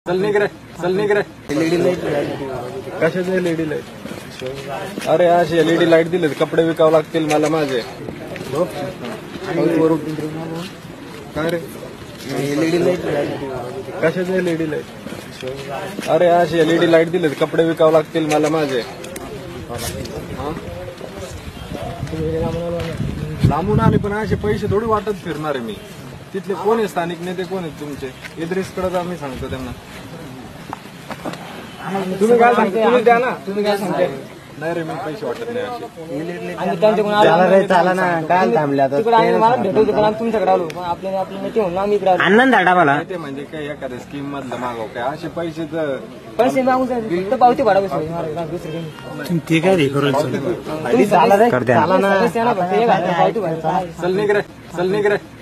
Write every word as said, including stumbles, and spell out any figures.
चल निघ रे चल निघ रे एलईडी लाईट कशाचं एलईडी लाईट? अरे अशी एलईडी लाईट दिली कपडे विकावं लागतील मला माझे. काय रे एलईडी लाईट कशाचं एलईडी लाईट? अरे अशी एलईडी लाईट दिली कपडे विकावं लागतील मला माझे. लांबून आले पण असे पैसे थोडी वाटत फिरणार आहे मी. तिथले कोण आहे स्थानिक नेते कोण आहेत तुमचे? इद्रिसकडे आम्ही सांगतो त्यांना. तुम्ही काय सांगते तुम्ही द्या ना तुम्ही काय सांगते नाही रे मी पैसे वाटत नाही असे. आणि त्यांच्याकडून रे चाला ना काय थांबले आता तिकडे आम्ही मला भेटवतो पण आम्ही तुमच्याकडे आलो आपल्याला आपले नेते म्हणून आम्ही इकडे आलो. आनंद आडा मला ते म्हणजे काय एखाद्या स्कीम मधलं मागव काय असे पैसे तर पैसे मागून फक्त पावती भाडा दुसरं ठीक आहे तुम्ही चाला रे चाला ना पावती भाडा चल निघ रे चल निघ रे